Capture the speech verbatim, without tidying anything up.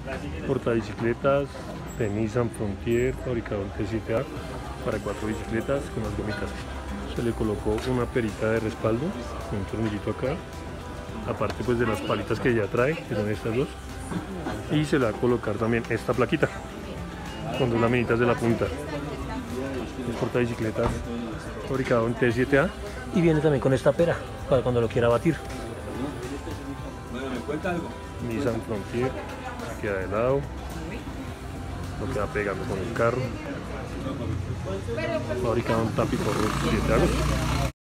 Portabicicletas de Nissan Frontier, fabricado en T siete A, para cuatro bicicletas con las gomitas. Se le colocó una perita de respaldo con un tornillito acá, aparte pues de las palitas que ya trae, que son estas dos, y se le va a colocar también esta plaquita con dos laminitas de la punta. Es portabicicletas fabricado en T siete A y viene también con esta pera para cuando lo quiera batir. Nissan Frontier, queda de lado, lo queda pegando con el carro, fabricado en Tapicorro siete A.